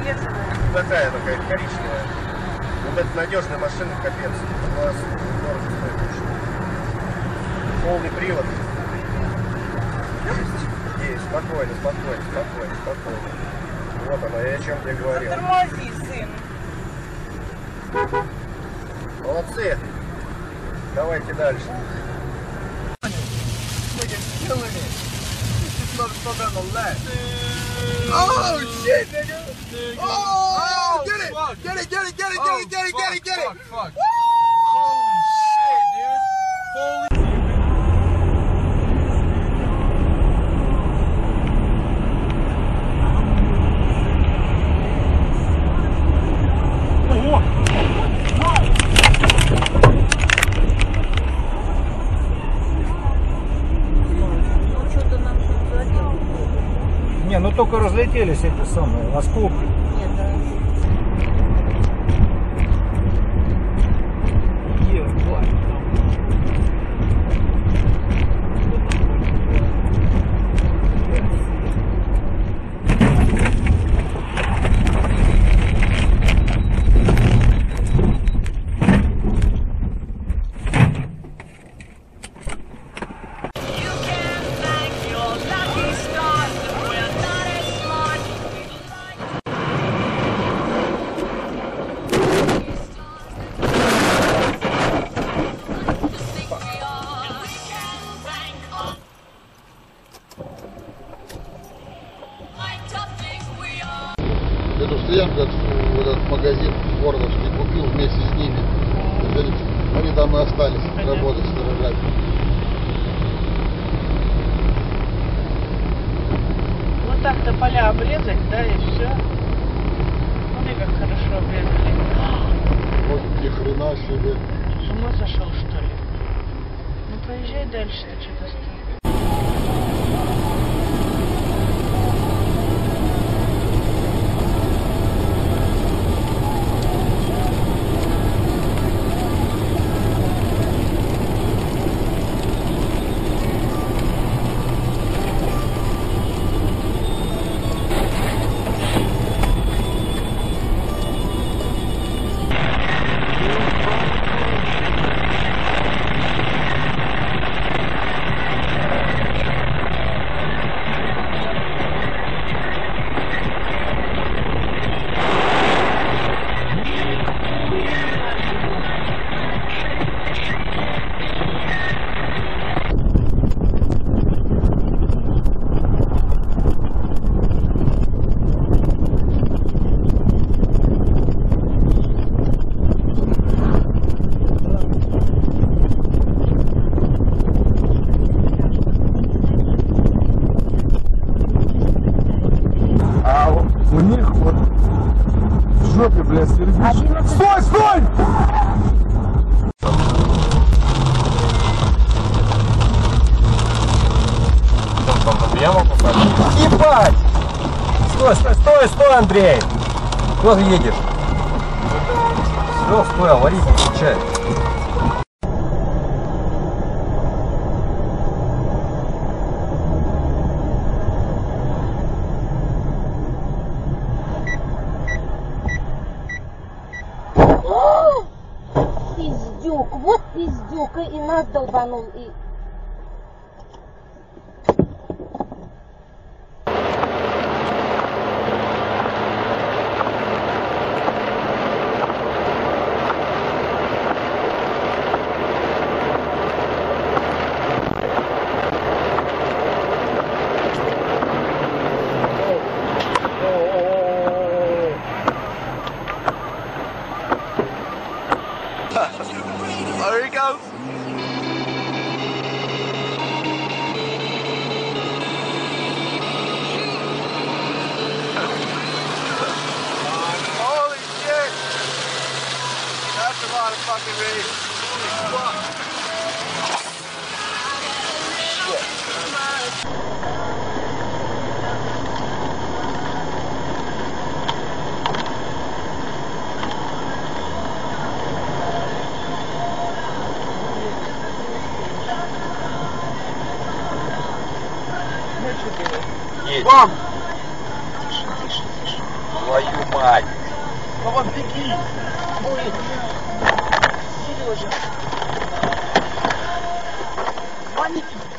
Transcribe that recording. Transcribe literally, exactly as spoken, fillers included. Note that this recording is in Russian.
Такая, такая коричневая. Вот это надежная машина, капец. У нас дорого стоит очень. Полный привод. Есть, есть, спокойно, спокойно, спокойно, спокойно. Вот она, я о чем тебе говорил. Тормози, сын. Молодцы. Давайте дальше. Oh shit, nigga! Oh, get it! Get it, get it, get it, get it, get it, get it, get it! Fuck, fuck. Holy shit, dude! Holy. Не, ну только разлетелись эти самые осколки. Нет, да. Ебать. Эту стоянку, этот магазин Гордовский купил вместе с ними. Они там и остались работать, сторожать. Вот так-то поля обрезать, да, и все. Смотри, как хорошо обрезали. Вот ни хрена себе. С ума сошел, что ли? Ну поезжай дальше, ты что-то стоишь. У них вот в жопе, блядь, сердечко. Стой, стой! Ебать! Стой, стой, стой, стой, Андрей! Куда ты едешь? Все, стой, аварийка включай. Пиздюк, вот пиздюк, и, и нас долбанул, и... There he goes. Holy shit! That's a lot of fucking rain. Holy fuck. Вам! Тише, тише, тише. Твою мать! Вова, беги! Ой, Сережа! Звоните!